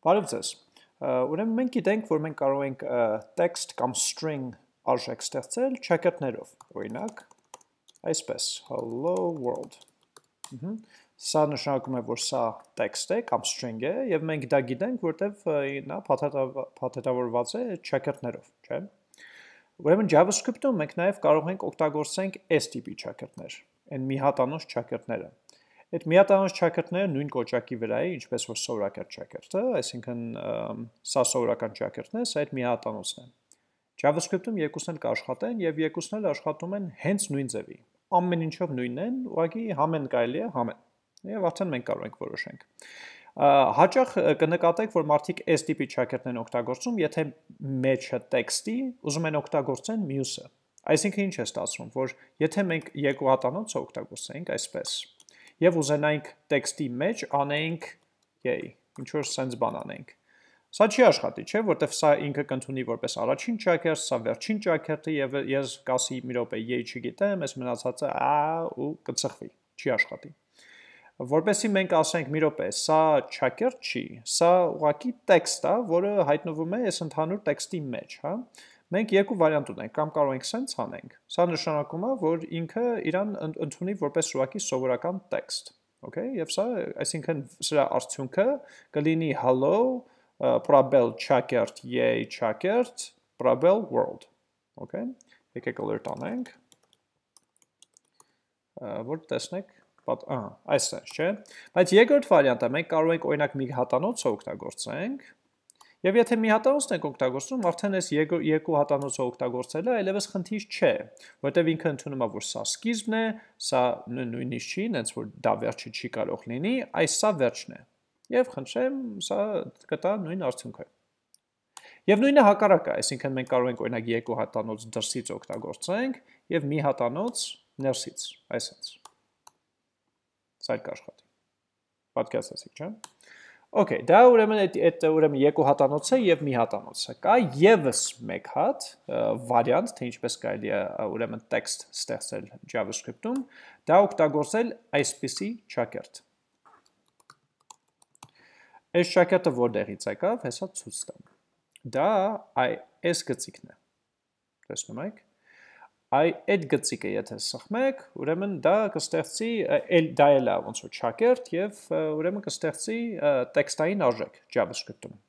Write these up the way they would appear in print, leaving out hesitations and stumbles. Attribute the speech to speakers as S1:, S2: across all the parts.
S1: Բարև ձեզ։ Ուրեմն մենք գիտենք, որ մենք կարող ենք text կամ string արժեք ստեղծել ճակերտներով։ Օրինակ, այսպես, hello world։ Սա նշանակում է, որ սա text է կամ string է, եւ մենք դա գիտենք, որտեվ նա փաթեթավորված է ճակերտներով, չէ՞։ Ուրեմն JavaScript-ում մենք նաև կարող ենք օգտագործենք այս տիպի ճակերտներ, այն միհատանոց ճակերտները։ Այդ միհատանոց ճակերտները նույն կոճակի վրա է, ինչպես որ սովորական ճակերտը, այսինքն սա սովորական ճակերտն է, սա այդ միհատանոցն է։ JavaScript-ում երկուսն էլ կաշխատեն եւ երկուսն էլ աշխատում են հենց նույն ձևի։ Ամեն ինչով նույնն են, ուղղակի համեն կարելի է համեն։ Եվ արդեն մենք կարող ենք որոշենք։ Հաճախ կնկատեք, որ մարդիկ այս տիպի ճակերտն են օգտագործում, եթե մեջը տեքստի ուզում են օգտագործեն մյուսը։ Այսինքն ինչ է ստացվում, որ եթե մենք երկու հատանոցը օգտագործենք այսպես, եւ ուզենայինք տեքստի մեջ անենք ինչ որ sense բան անենք։ Սա չի աշխատի, չէ՞, որտեվ սա ինքը կընդունի որպես առաջին ճակերտ, սա վերջին ճակերտը եւ ես կասի մի րոպե չգիտեմ, այս մնացածը ու կծխվի, չի աշխատի։ Որպեսզի մենք ասենք մի րոպե, սա ճակերտ չի, սա ուղղակի տեքստ է, որը հայտնվում է այս ընդհանուր տեքստի մեջ, հա։ Մենք երկու վարիանտ ունենք, կամ կարող ենք sense անենք։ Սա նշանակում է, որ ինքը իրան ընդունի որպես ուղղակի սովորական տեքստ, okay, եւ սա, այսինքն սրա արդյունքը կլինի hello, probel ճակերտ, ճակերտ, probel world, okay։ Եկեք alert անենք, որ տեսնեք, այս է, չէ։ Բայց երկրորդ վարիանտը մենք կարող ենք օրինակ մի հատանոցը օգտագործենք, եւ եթե մի հատանոցն ենք օգտագործում, արդեն այս երկու հատանոցը օգտագործելը այլևս խնդիր չէ, որտեվ ինքը ընդունում է, որ սա սկիզբն է, սա նույնիսկ չի, այնց որ դա վերջը չի կարող լինի, այս սա վերջն է։ Եվ խնդրեմ, սա կտա նույն արդյունքը։ Եվ նույնը հակառակը, այսինքն մենք կարող ենք օրինակ երկու հատանոց դրսից օգտագործենք եւ մի հատանոց ներսից, այսպես։ Սա կաշխատի։ Պատկերացրեցիք, չէ՞։ Okay, դա ուրեմն այդ ուրեմն երկու հատանոցը եւ մի հատանոցը կա եւս մեկ հատ վարիանտ, թե ինչպես կարելի է ուրեմն text ստեղծել JavaScript-ում, դա օգտագործել այսպիսի ճակերտ։ Այս ճակերտը որտեղից եկավ, հեսա ցույց տամ։ Դա այս գծիկն է։ Տեսնում եք։ Այդ գծիկը եթե սխմեք, ուրեմն դա կստեղծի դա էլ է ոնց որ ճակերտ եւ ուրեմն կստեղծի տեքստային արժեք JavaScript-ում։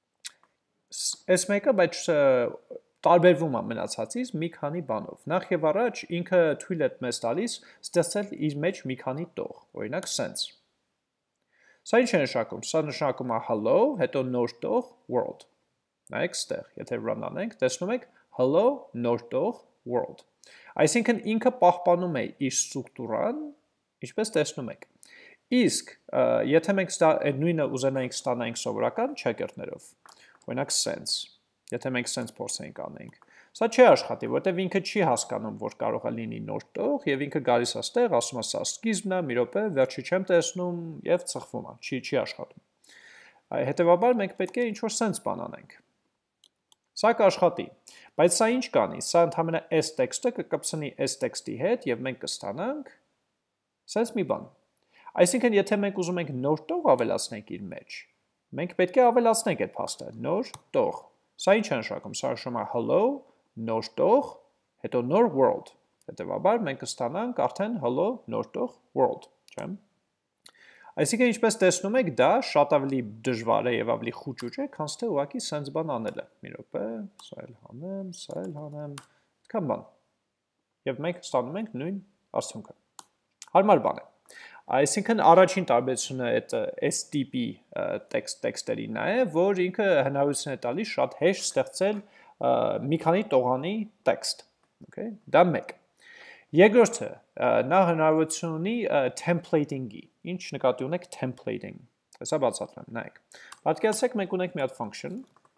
S1: Այս մեկը բայց տարբերվում է մնացածից մի քանի բանով։ Նախ եւ առաջ ինքը թույլ է մեզ տալիս ստեղծել իր մեջ մի քանի տող, օրինակ sense։ Սա ինչ է նշանակում։ Սա նշանակում է hello, հետո նոր տող world։ Նայեք ստեղ, եթե run անենք, տեսնում եք hello, նոր տող world։ Այսինքն ինքը պահպանում է իր ստրուկտուրան, ինչպես տեսնում եք։ Իսկ եթե մենք այդ նույնը ուզենայինք ստանայինք սովորական ճակերտներով, օրինակ sense, եթե մենք sense փորձենք անենք, սա չի աշխատի, որտեղ ինքը չի հասկանում, որ կարող է լինի նոր տող եւ ինքը գալիս է ստեղ, ասում է սա սկիզբն է, մի րոպե, վերջի չեմ տեսնում եւ ծխվում է, չի աշխատում։ Հետևաբար մենք պետք է ինչ-որ sense բան անենք։ Սա կաշխատի, բայց սա ինչ կանի, սա ընդհանրապես այս տեքստը կկպցնի այս տեքստի հետ եւ մենք կստանանք sense մի բան։ Այսինքն եթե մենք ուզում ենք նոր տող ավելացնենք իր մեջ, մենք պետք է ավելացնենք այդ փաստը, նոր տող։ Սա ինչ է նշանակում, սա նշանակում է hello, նոր տող, հետո նոր world։ Հետևաբար մենք կստանանք արդեն hello, նոր տող world, չէ՞։ Այսինքն ինչպես տեսնում եք, դա շատ ավելի դժվար է եւ ավելի խուճուճ է, քան թե ուղղակի sense բան անելը։ Մի րոպե, սա էլ հանեմ, այդքան բան։ Եվ մենք ստանում ենք նույն արդյունքը։ Հարմար բան է։ Այսինքն առաջին տարբերությունը այս տիպի տեքստերին է, որ ինքը հնարավորություն է տալիս շատ հեշտ ստեղծել մի քանի տողանի տեքստ, okay։ Դա մեկ։ Երկրորդը, նա հնարավորություն ունի templating-ի։ Ինչ նկատի ունեք templating։ Հեսա բացատրեմ, նայեք։ Պատկերացրեք մենք ունենք մի հատ function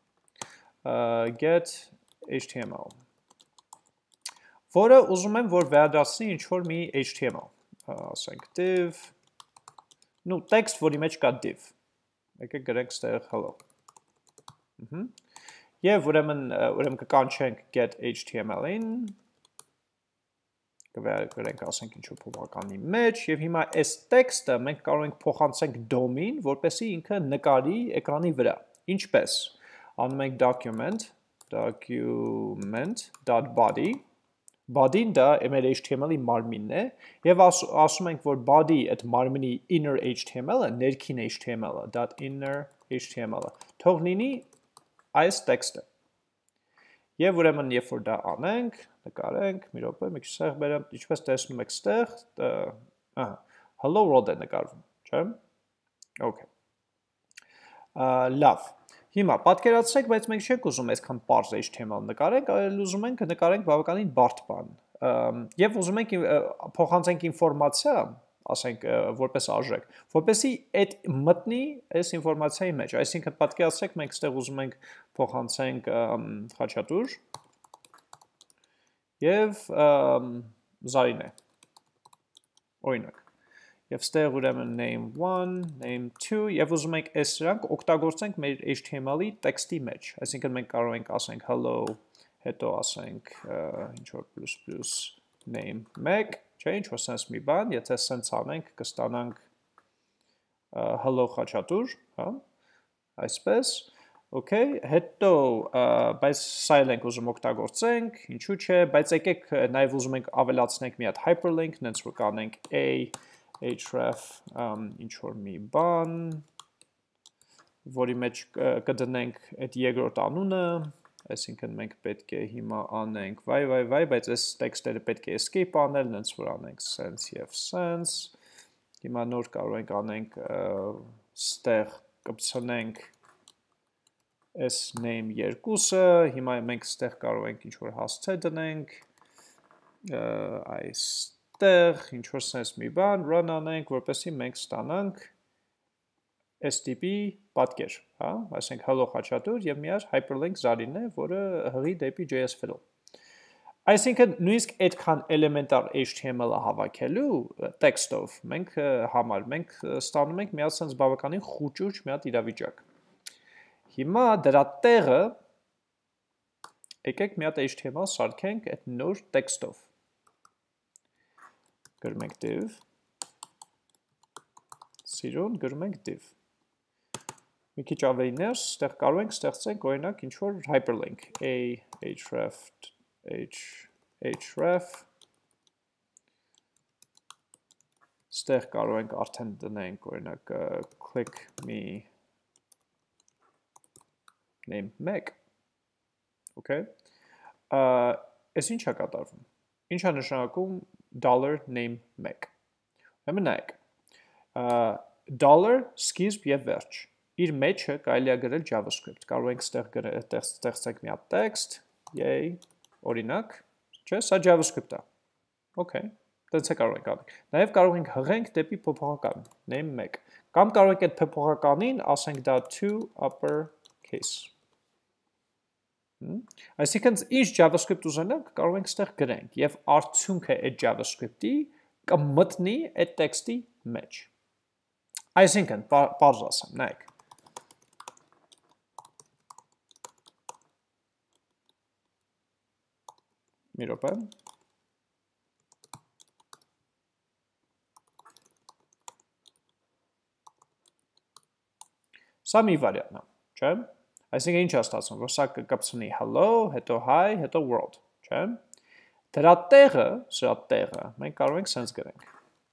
S1: get html, որը ուզում եմ, որ վերադարձնի ինչ-որ մի html, ասենք div, text, որի մեջ կա div։ Եկեք գրենք ստեղ hello։ Եվ ուրեմն կկանչենք get html-ին, կվերենք ասենք ինչ-որ փոփոխականի մեջ եւ հիմա այս տեքստը մենք կարող ենք փոխանցենք DOM-ին, որպեսզի ինքը նկարի էկրանի վրա։ Ինչպես։ Անում ենք document.body, body-ն դա մեր HTML-ի մարմինն է, և ասում ենք, որ body այդ մարմինի inner HTML-ը, ներքին HTML-ը, .inner HTML-ը, թող լինի այս տեքստը։ Եվ ուրեմն, երբ որ դա անենք, նկարենք, մի րոպե, մի քիչ սեղ բերեմ, ինչպես տեսնում եք ստեղ, hello world է նկարվում, չէ՞։ Okay։ Լավ։ Հիմա պատկերացրեք, բայց մենք չենք ուզում այսքան պարզ HTML նկարենք, այլ ուզում ենք նկարենք բավականին բարդ բան։ Եվ ուզում ենք փոխանցենք ինֆորմացիա, ասենք որպես արժեք, որպեսզի այդ մտնի այս ինֆորմացիայի մեջ, այսինքն պատկերացրեք մենք ստեղ ուզում ենք փոխանցենք խաչատուր եւ Զարինե, օրինակ, եւ ստեղ ուրեմն name1, name2 եւ ուզում ենք այս սրանք օգտագործենք մեր HTML-ի տեքստի մեջ, այսինքն մենք կարող ենք ասենք hello, հետո ասենք ինչ որ plus name1, չէ, ինչ որ sense մի բան, եթե sense անենք կստանանք hello խաչատուր, հա, այսպես, okay, հետո բայց սա ենք ուզում օգտագործենք, ինչու՞ չէ, բայց եկեք նաև ուզում ենք ավելացնենք մի հատ hyperlink, նենց որ կանենք href ինչ որ մի բան, որի մեջ կդնենք այդ երկրորդ անունը, այսինքն մենք պետք է հիմա անենք բայց այս տեքստերը պետք է escape անել, նենց որ անենք sense եւ sense, հիմա նոր կարող ենք անենք ստեղ կպցնենք այս name երկուսը, հիմա մենք ստեղ կարող ենք ինչ որ հասցե դնենք, այստեղ ինչ որ sense մի բան, run անենք, որպեսզի մենք ստանանք այս տիպի պատկեր, հա, այսինքն hello խաչատուր եւ միաժ hyperlink Զարինն է, որը հղի դեպի JS file-ով։ Այսինքն նույնիսկ այդքան էլեմենտար HTML-ը հավաքելու տեքստով մենք ստանում ենք մի հատ sense բավականին խուճուճ մի հատ իրավիճակ։ Հիմա դրա տեղը եկեք մի հատ HTML սարքենք այդ նոր տեքստով։ Գրում ենք div, սիրուն, գրում ենք div։ Մի քիչ ավելի ներս, ստեղ կարող ենք ստեղծենք օրինակ ինչ որ hyperlink, href, ստեղ կարող ենք արդեն դնենք օրինակ click me name1, okay, այս ինչ է կատարվում, ինչ է նշանակում $name1, ուրեմն նայեք, $, սկիզբ և վերջ, իր մեջը կարելի է գրել JavaScript, կարող ենք ստեղծենք մի հատ տեքստ, օրինակ, չէ, սա JavaScript-ը, okay, տենց է կարող ենք անենք, նաև կարող ենք հղենք դեպի փոփոխական, name1, կամ կարող ենք այդ փոփոխականին ասենք դա to uppercase, այսինքն ինչ JavaScript ուզենանք կարող ենք ստեղ գրենք և արդյունքը այդ JavaScript-ի կմտնի այդ տեքստի մեջ, այսինքն պարզ ասեմ, նայեք, մի րոպե, սա մի վարիանտ է, չէ, այսինքն ինչ է ստացվում, որ սա կպցնի hello, հետո hi, հետո world, չէ, դրա տեղը, մենք կարող ենք sense գրենք,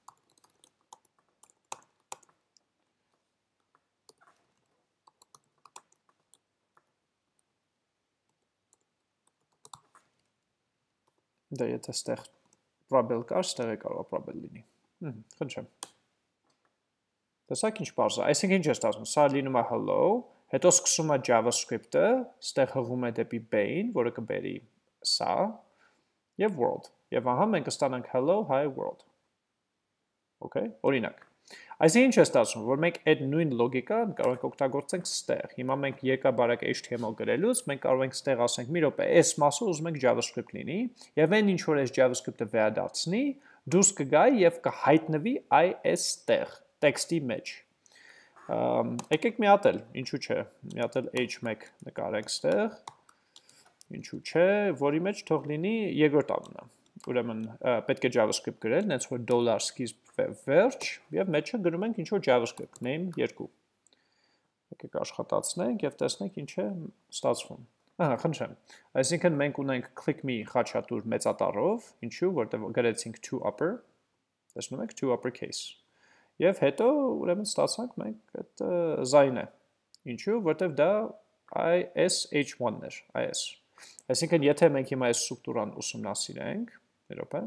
S1: դա եթե ստեղ պրաբել կար, ստեղ է կարող պրաբել լինի, խնդրեմ, տեսակ ինչ պարզ է, այսինքն ինչ է ստացվում, սա լինում է hello, հետո սկսում է JavaScript-ը, ստեղ հղում է դեպի main, որը կբերի սա, և world, և ահա մենք կստանանք hello, hi, world, okay, օրինակ, այսինքն ինչ է ստացվում, որ մենք այդ նույն լոգիկան կարող ենք օգտագործենք ստեղ, հիմա մենք երկաբարակ HTML գրելուց, մենք կարող ենք ստեղ ասենք մի րոպե, այս մասը ուզում ենք JavaScript լինի, և այն ինչ որ այս JavaScript-ը վերադարձնի, դուրս կգա և կհայտնվի այս տեղ, տեքստի մեջ, եկեք միատել, ինչու չէ, միատել h1 նկարենք ստեղ, ինչու չէ, որի մեջ թող լինի երկրորդ անունը, ուրեմն պետք է JavaScript գրել, նենց որ $, սկիզբ վերջ, և մեջը գրում ենք ինչ որ JavaScript, name2, Եկեք աշխատացնենք և տեսնենք ինչ է ստացվում։ Ահա, խնդրեմ։ Այսինքն մենք ունենք click me խաչատուր մեծատառով, ինչու, որտեղ գրեցինք to upper, տեսնում եք, to uppercase։ Եվ հետո ուրեմն ստացանք մենք այդ զայնը։ Ինչու, որտեղ դա ISH1-ն էր, IS։ Այսինքն եթե մենք հիմա այս ստրուկտուրան ուսումնասիրենք, երբ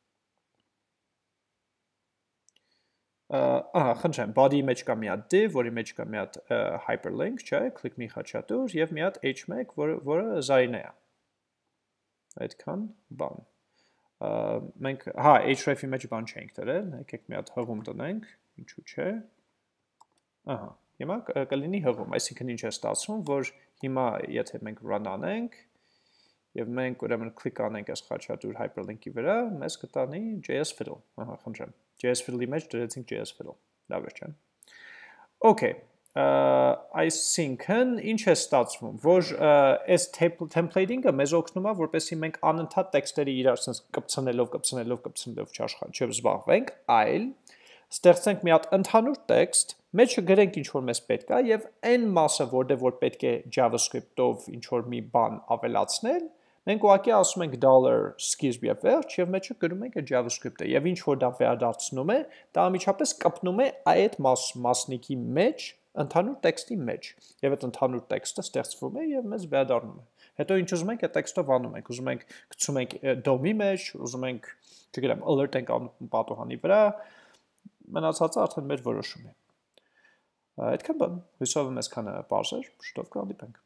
S1: ահա, խնդրեմ, body մեջ կա մի հատ div, որի մեջ կա մի հատ hyperlink, չէ, click me խաչատուր և մի հատ h1, որը զայնը է։ Այդքան բան։ Մենք, հա, href-ի մեջ բան չենք տրել, եկեք մի հատ հղում տնենք, ինչու չէ։ Ահա, հիմա կլինի հղում, այսինքն ինչ է ստացվում, որ հիմա եթե մենք run անենք, և մենք ուրեմն click անենք այս խաչատուր hyperlink-ի վրա, մեզ կտանի JS fiddle, ահա, խնդրեմ, JS fiddle-ի մեջ դրեցինք JS fiddle, լավ էր չեն։ Okay, այսինքն ինչ է ստացվում, որ այս templating-ը մեզ օգնում է, որպեսզի մենք անընդհատ տեքստերի իրար կպցնելով չզբաղվենք, այլ ստեղծենք մի հատ ընդհանուր տեքստ, մեջը գրենք ինչ որ մեզ պետք է եւ այն մասը, որտեղ որ պետք է JavaScript-ով ինչ որ մի բան ավելացնել, մենք ուղղակի ասում ենք $skizb եւ վերջ եւ մեջը գրում ենք այդ JavaScript-ը եւ ինչ որ դա վերադարձնում է, դա անմիջապես կպնում է այդ մասնիկի մեջ, ընդհանուր տեքստի մեջ եւ այդ ընդհանուր տեքստը ստեղծվում է եւ մեզ վերադառնում է։ Հետո ինչ ուզում ենք այդ տեքստով անում ենք, ուզում ենք գցում ենք DOM-ի մեջ, ուզում ենք, չգիտեմ, alert ենք անում պատոհանի վրա, մնացածը արդեն մեր որոշում է։ Այդքան բան, հույսով եմ այսքանը պարզ էր, շուտով կհանդիպենք։